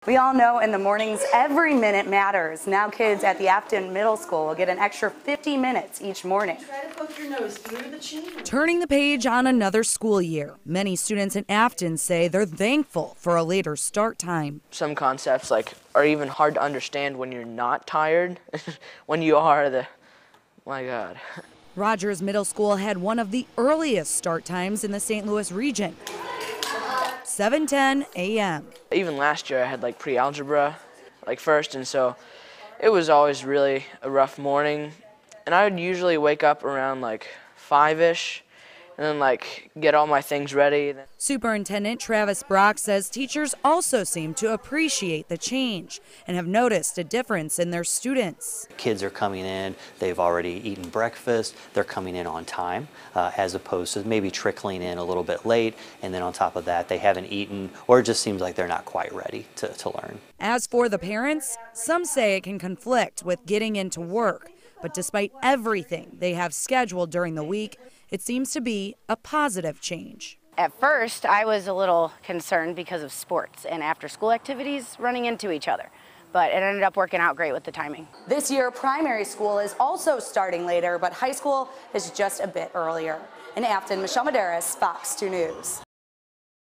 We all know in the mornings, every minute matters. Now kids at the Affton Middle School will get an extra 50 minutes each morning. Try to poke your nose through the chain. Turning the page on another school year, many students in Affton say they're thankful for a later start time. Some concepts are even hard to understand when you're not tired. When you are, my God. Rogers Middle School had one of the earliest start times in the St. Louis region, 7:10 a.m. Even last year I had pre-algebra first, and so it was always really a rough morning. And I would usually wake up around 5-ish and then get all my things ready. Superintendent Travis Brock says teachers also seem to appreciate the change and have noticed a difference in their students. Kids are coming in, they've already eaten breakfast, they're coming in on time, as opposed to maybe trickling in a little bit late, and then on top of that they haven't eaten, or it just seems like they're not quite ready to learn. As for the parents, some say it can conflict with getting into work, but despite everything they have scheduled during the week, it seems to be a positive change. At first, I was a little concerned because of sports and after-school activities running into each other, but it ended up working out great with the timing. This year, primary school is also starting later, but high school is just a bit earlier. In Affton, Michelle Madaras, Fox 2 News.